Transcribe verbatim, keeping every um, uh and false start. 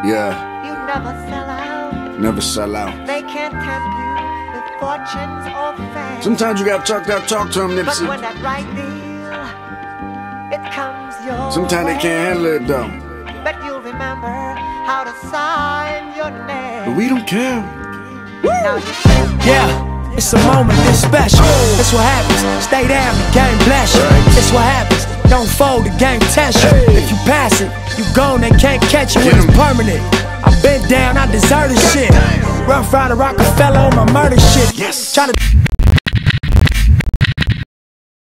Yeah. You never sell out. Never sell out. They can't tempt you with fortunes or fame. Sometimes you gotta talk that talk to them, But Nipsey. when that right deal, it comes your Sometimes they can't handle it though. But you'll remember how to sign your name. But we don't care. Now you can. Yeah, it's a moment this special. That's what happens. Stay down, the game bless you. It's what happens. Don't fold, the game test you. If you pass it, you gone, they can't catch you when it's permanent. I've been down, I deserve this shit. Rough Rider Rockefeller on my murder shit. Yes. Try to